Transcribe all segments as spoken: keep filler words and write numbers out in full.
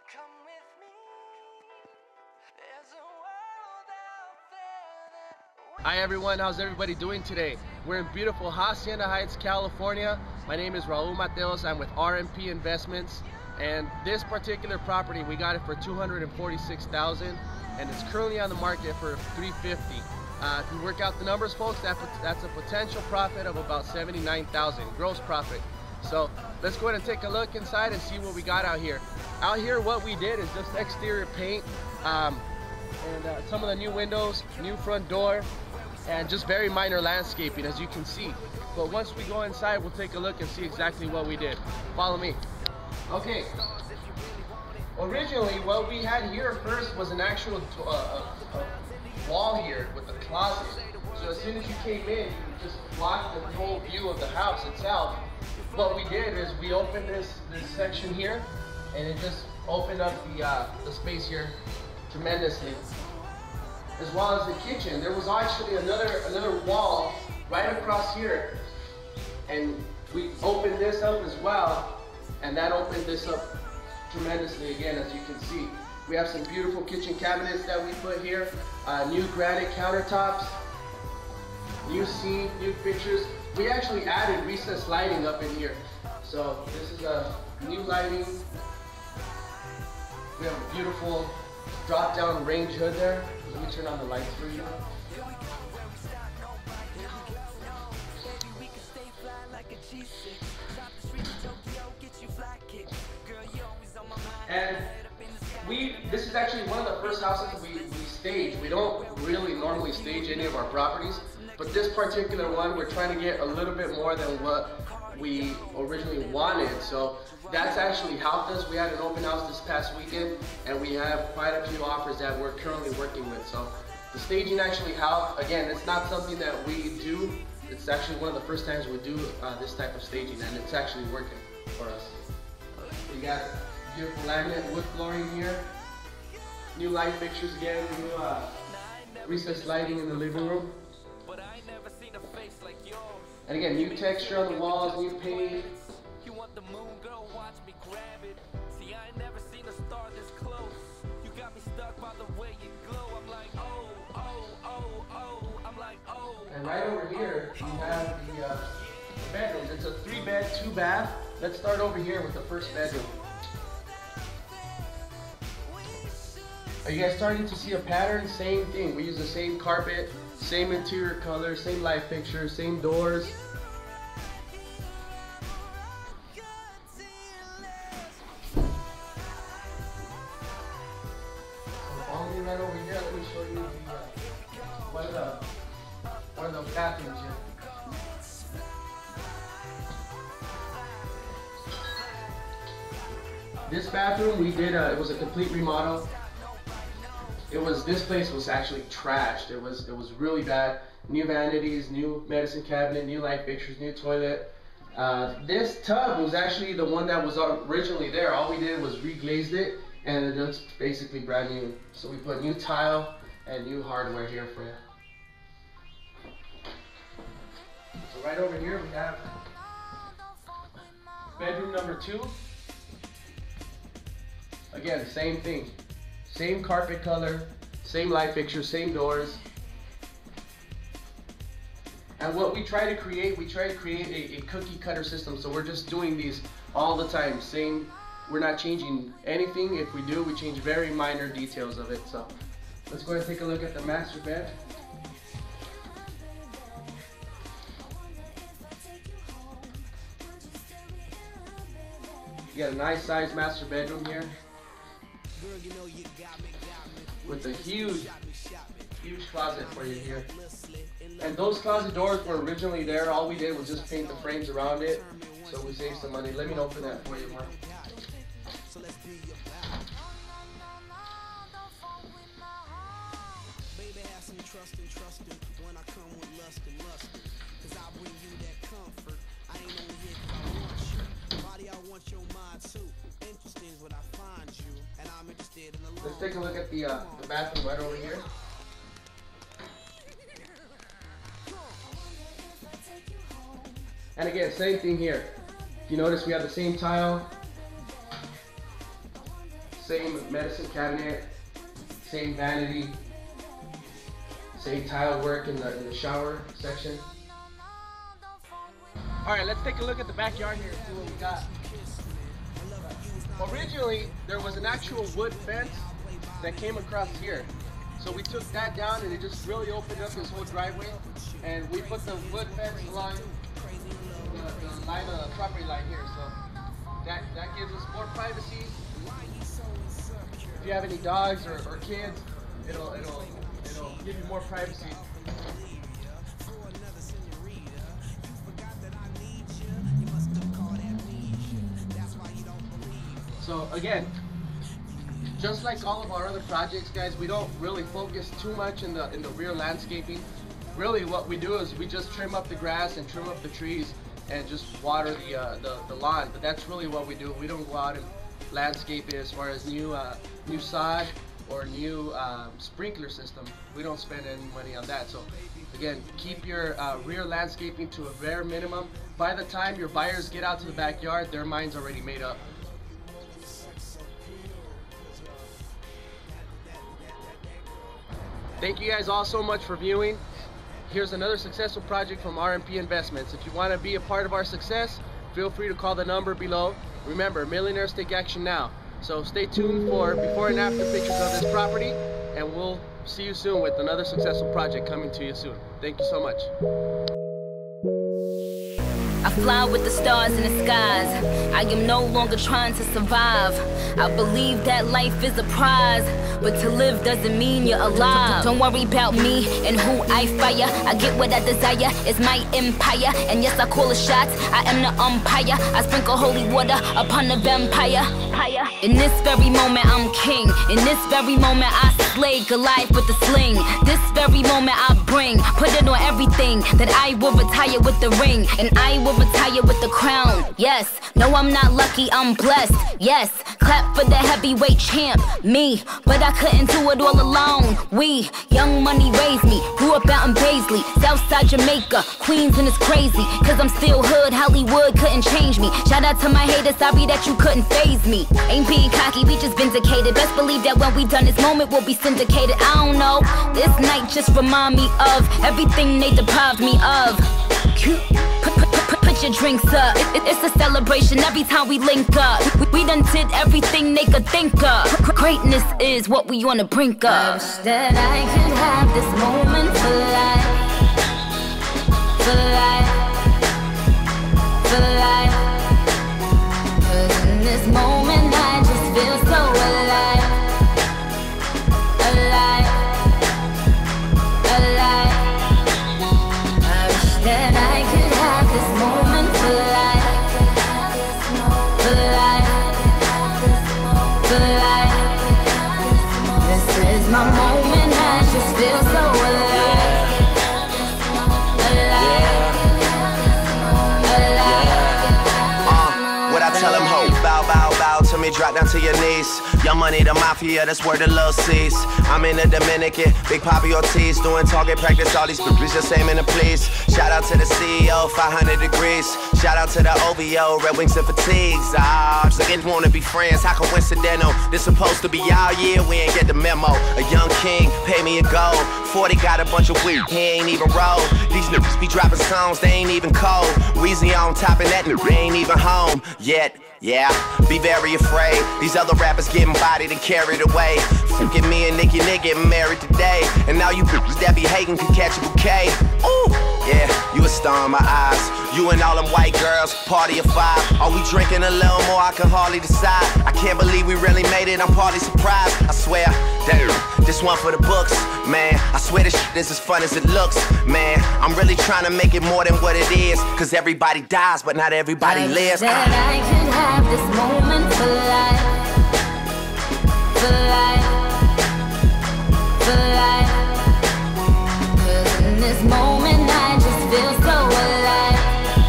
Come with me. There's a world out there that Hi everyone, how's everybody doing today? We're in beautiful Hacienda Heights, California. My name is Raul Mateos. I'm with R M P Investments, and this particular property, we got it for two hundred forty-six thousand dollars, and it's currently on the market for three hundred fifty thousand dollars. Uh, if you work out the numbers, folks, that, that's a potential profit of about seventy-nine thousand dollars gross profit. So let's go ahead and take a look inside and see what we got out here. Out here, what we did is just exterior paint, um, and uh, some of the new windows, new front door, and just very minor landscaping, as you can see. But once we go inside, we'll take a look and see exactly what we did. Follow me. Okay. Originally, what we had here first was an actual uh, uh, wall here with a closet. So as soon as you came in, you could just block the whole view of the house itself. What we did is we opened this this section here, and it just opened up the uh, the space here tremendously. As well as the kitchen, there was actually another another wall right across here, and we opened this up as well, and that opened this up tremendously again. As you can see, we have some beautiful kitchen cabinets that we put here, uh, new granite countertops, new sink, new fixtures. We actually added recessed lighting up in here, so this is a new lighting. We have a beautiful drop-down range hood there. Let me turn on the lights for you. And we, this is actually one of the first houses we, we stage. We don't really normally stage any of our properties, but this particular one, we're trying to get a little bit more than what we originally wanted. So that's actually helped us. We had an open house this past weekend, and we have quite a few offers that we're currently working with. So the staging actually helped. Again, it's not something that we do. It's actually one of the first times we do uh, this type of staging, and it's actually working for us. We got beautiful laminate wood flooring here, new light fixtures again, new uh, recessed lighting in the living room. And again, new texture on the walls, new paint. you want the moon, girl, watch me grab it. See, I ain't never seen a star this close. You got me stuck by the way you glow. I'm like, oh, oh, oh, oh. I'm like, oh. And right over here, you have the uh, bedrooms. It's a three bed, two bath. Let's start over here with the first bedroom. Are you guys starting to see a pattern? Same thing. We use the same carpet, same interior color, same light fixtures, same doors. Follow me right over here. Let me show you the, uh, one of the one of the bathrooms here. This bathroom we did. Uh, it was a complete remodel. It was, this place was actually trashed. It was, it was really bad. New vanities, new medicine cabinet, new light fixtures, new toilet. Uh, this tub was actually the one that was originally there. All we did was reglazed it, and it looks basically brand new. So we put new tile and new hardware here for you. So right over here we have bedroom number two. Again, same thing. Same carpet color, same light fixtures, same doors. And what we try to create, we try to create a, a cookie cutter system. So we're just doing these all the time. Same, we're not changing anything. If we do, we change very minor details of it. So let's go ahead and take a look at the master bed. You got a nice sized master bedroom here, with a huge, huge closet for you here. And those closet doors were originally there. All we did was just paint the frames around it, so we saved some money. Let me open that for you, Mark. Let's take a look at the, uh, the bathroom right over here. And again, same thing here. You notice we have the same tile, same medicine cabinet, same vanity, same tile work in the, in the shower section. All right, let's take a look at the backyard here and see what we got. Originally, there was an actual wood fence that came across here. So we took that down and it just really opened up this whole driveway. And we put the wood fence along the, the line of the property line here. So that, that gives us more privacy. If you have any dogs or, or kids, it'll, it'll, it'll give you more privacy. So again, just like all of our other projects, guys, we don't really focus too much in the in the rear landscaping. Really, what we do is we just trim up the grass and trim up the trees and just water the uh, the, the lawn. But that's really what we do. We don't go out and landscape it as far as new uh, new sod or new um, sprinkler system. We don't spend any money on that. So again, keep your uh, rear landscaping to a bare minimum. By the time your buyers get out to the backyard, their mind's already made up. Thank you guys all so much for viewing. Here's another successful project from R M P Investments. If you want to be a part of our success, feel free to call the number below. Remember, millionaires take action now. So stay tuned for before and after pictures of this property, and we'll see you soon with another successful project coming to you soon. Thank you so much. I fly with the stars in the skies. I am no longer trying to survive. I believe that life is a prize, but to live doesn't mean you're alive. Don't worry about me and who I fire. I get what I desire, it's my empire. And yes, I call the shots, I am the umpire. I sprinkle holy water upon the vampire. In this very moment I'm king. In this very moment I slay Goliath with the sling. This very moment I bring, put it on everything, that I will retire with the ring, and I will retire with the crown. Yes, no, I'm not lucky, I'm blessed. Yes, clap for the heavyweight champ, me. But I couldn't do it all alone. We, Young Money raised me, grew up out in Paisley, Southside Jamaica, Queens, and it's crazy, cause I'm still hood, Hollywood couldn't change me. Shout out to my haters, sorry that you couldn't faze me. Ain't being cocky, we just vindicated. Best believe that when we done this moment we'll be syndicated. I don't know, this night just remind me of everything they deprived me of. Put, put, put, put your drinks up, it, it, it's a celebration every time we link up. We, we done did everything they could think of. Greatness is what we on the brink of. I wish that I could have this moment for life, for life, for life. Cause in this moment I just feel so alive, alive, alive. I wish that I could have this moment for life, for life, for life. This is my moment, I just feel so alive, alive, alive. Uh, what I tell him, ho, bow, bow, bow to me, drop down to your knees. Young Money, the mafia, that's where the love sees. I'm in the Dominican, Big Papi Ortiz, doing target practice, all these bitches just aiming to please. Shout out to the C E O, five hundred degrees. Shout out to the O V O, Red Wings and Fatigues. Ah, just again wanna be friends, how coincidental? This supposed to be our year, we ain't get the memo. A young king, pay me a gold. forty got a bunch of weed, he ain't even roll. These niggas be dropping songs, they ain't even cold. Weezy on top and that nigga ain't even home yet. Yeah, be very afraid. These other rappers getting bodied and carried away. Forget me and Nicki, they getting married today. And now you bitches that be hating can catch a bouquet. Ooh, yeah, you a star in my eyes. You and all them white girls, party of five. Are we drinking a little more? I can hardly decide. I can't believe we really made it, I'm partly surprised. I swear, damn, this one for the books. Man, I swear this shit is as fun as it looks. Man, I'm really trying to make it more than what it is. Cause everybody dies, but not everybody I lives. That I could have this moment for life, for life, for life. Cause in this moment I just feel so alive,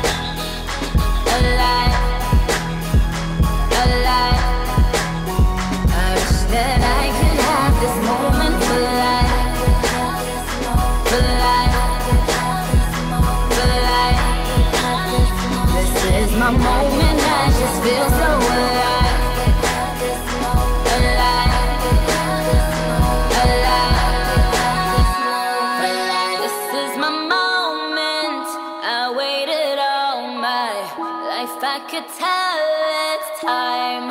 alive, alive. I wish that I could have this moment for life, for life, for life. This is my moment, I just feel time.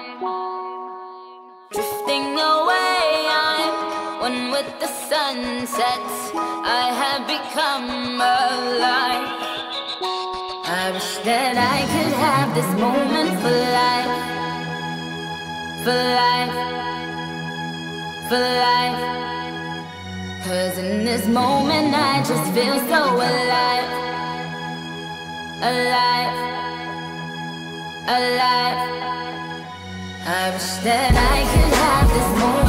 Drifting away, I'm one with the sunset. I have become alive. I wish that I could have this moment for life. For life. For life. Cause in this moment I just feel so alive. Alive. Alive. I wish that I could have this moment.